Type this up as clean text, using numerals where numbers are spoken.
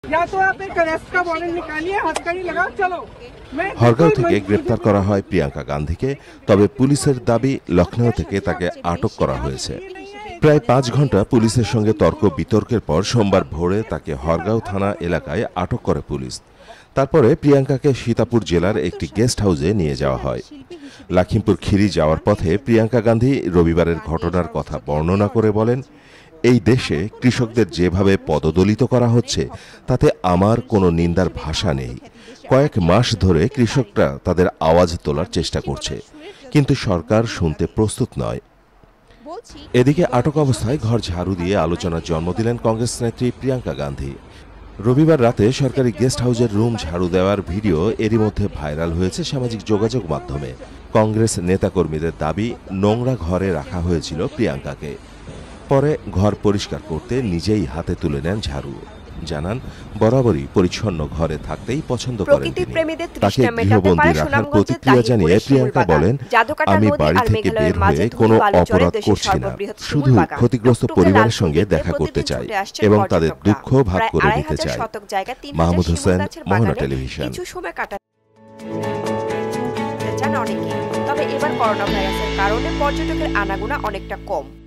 হরগাঁও থেকে গ্রেপ্তার করা হয় প্রিয়াঙ্কা গান্ধীকে, তবে পুলিশের দাবি লখনৌ থেকে তাকে আটক করা হয়েছে। প্রায় 5 ঘন্টা পুলিশের সঙ্গে তর্ক বিতর্কের পর সোমবার ভোরে তাকে হরগাঁও থানা এলাকায় আটক করে পুলিশ। তারপরে প্রিয়াঙ্কাকে সীতাপুর জেলার একটি গেস্ট হাউসে নিয়ে যাওয়া হয়। লখিমপুর খিরি যাওয়ার পথে প্রিয়াঙ্কা গান্ধী রবিবারের ঘটনার কথা বর্ণনা করে বলেন, এই দেশে কৃষকদের যেভাবে পদদলিত করা হচ্ছে তাতে আমার কোনো নিন্দার ভাষা নেই। কয়েক মাস ধরে কৃষকরা তাদের আওয়াজ তোলার চেষ্টা করছে, কিন্তু সরকার শুনতে প্রস্তুত নয়। এদিকে আটক অবস্থায় ঘর ঝাড়ু দিয়ে আলোচনার জন্ম দিলেন কংগ্রেস নেত্রী প্রিয়াঙ্কা গান্ধী। রবিবার রাতে সরকারি গেস্ট হাউসের রুম ঝাড়ু দেওয়ার ভিডিও এরই মধ্যে ভাইরাল হয়েছে সামাজিক যোগাযোগ মাধ্যমে। কংগ্রেস নেতাকর্মীদের দাবি, নোংরা ঘরে রাখা হয়েছিল প্রিয়াঙ্কাকে। পরে ঘর পরিষ্কার করতে নিজেই হাতে তুলে নেন ঝাড়ু। জানান, বরাবরই পরিচ্ছন্ন ঘরে থাকতেই পছন্দ করেন তিনি। তাকে গৃহবন্দী রাখার প্রতিক্রিয়া জানিয়ে প্রিয়াঙ্কা বলেন, আমি বাড়ি থেকে বের হয়ে কোনো অপরাধ করছি না, শুধু ক্ষতিগ্রস্ত পরিবারের সঙ্গে দেখা করতে চাই এবং তাদের দুঃখ ভাগ করে নিতে চাই। মাহমুদ হোসেন, মোহনা টেলিভিশন। তবে এবার করোনা ভাইরাসের কারণে পর্যটকের আনাগোনা অনেকটা কম।